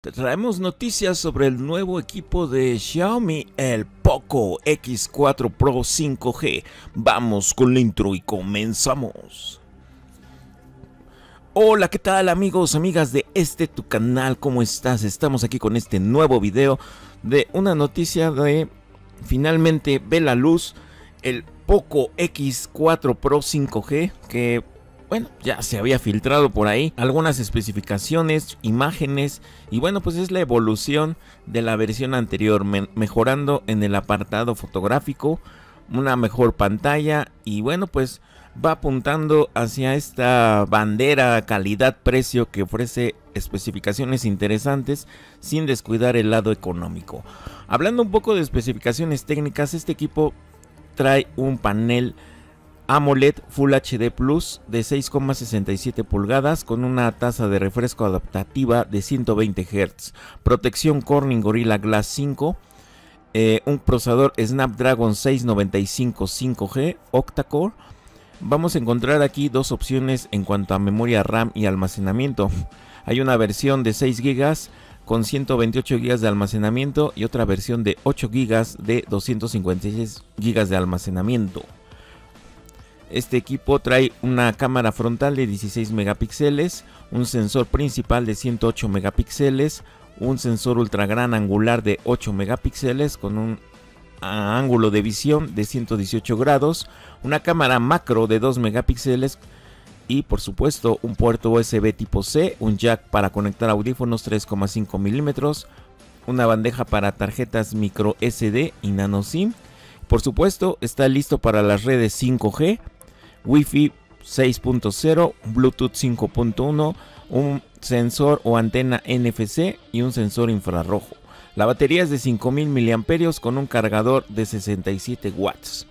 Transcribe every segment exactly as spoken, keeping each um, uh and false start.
Te traemos noticias sobre el nuevo equipo de Xiaomi, el Poco X cuatro Pro cinco G. Vamos con la intro y comenzamos. Hola, ¿qué tal amigos, amigas de este tu canal? ¿Cómo estás? Estamos aquí con este nuevo video de una noticia de finalmente ve la luz el Poco X cuatro Pro cinco G, que bueno, ya se había filtrado por ahí algunas especificaciones, imágenes, y bueno, pues es la evolución de la versión anterior, me mejorando en el apartado fotográfico, una mejor pantalla, y bueno, pues va apuntando hacia esta bandera calidad-precio que ofrece especificaciones interesantes sin descuidar el lado económico. Hablando un poco de especificaciones técnicas, este equipo trae un panel AMOLED Full H D Plus de seis coma sesenta y siete pulgadas con una tasa de refresco adaptativa de ciento veinte hertz, protección Corning Gorilla Glass cinco, eh, un procesador Snapdragon seiscientos noventa y cinco cinco G octa-core. Vamos a encontrar aquí dos opciones en cuanto a memoria RAM y almacenamiento. Hay una versión de seis gigas con ciento veintiocho gigas de almacenamiento y otra versión de ocho gigas de doscientos cincuenta y seis gigas de almacenamiento. Este equipo trae una cámara frontal de dieciséis megapíxeles, un sensor principal de ciento ocho megapíxeles, un sensor ultra gran angular de ocho megapíxeles con un ángulo de visión de ciento dieciocho grados, una cámara macro de dos megapíxeles y por supuesto un puerto U S B tipo C, un jack para conectar audífonos tres coma cinco milímetros, una bandeja para tarjetas micro S D y nano SIM. Por supuesto está listo para las redes cinco G, Wi-Fi seis punto cero, Bluetooth cinco punto uno, un sensor o antena N F C y un sensor infrarrojo. La batería es de cinco mil miliamperios con un cargador de sesenta y siete watts.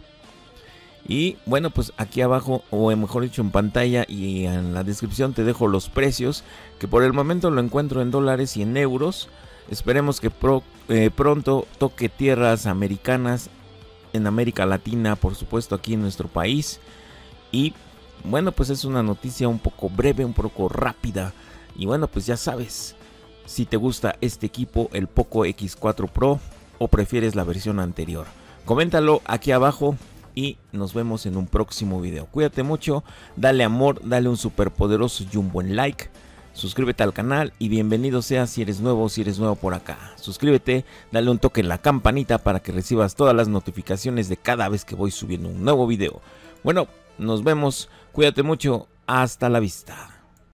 Y bueno, pues aquí abajo, o mejor dicho en pantalla y en la descripción, te dejo los precios, que por el momento lo encuentro en dólares y en euros. Esperemos que pro, eh, pronto toque tierras americanas, en América Latina, por supuesto aquí en nuestro país. Y bueno, pues es una noticia un poco breve, un poco rápida. Y bueno, pues ya sabes, si te gusta este equipo, el Poco X cuatro Pro, o prefieres la versión anterior, coméntalo aquí abajo y nos vemos en un próximo video. Cuídate mucho, dale amor, dale un super poderoso y un buen like. Suscríbete al canal y bienvenido seas si eres nuevo o si eres nuevo por acá. Suscríbete, dale un toque en la campanita para que recibas todas las notificaciones de cada vez que voy subiendo un nuevo video. Bueno, nos vemos, cuídate mucho, hasta la vista.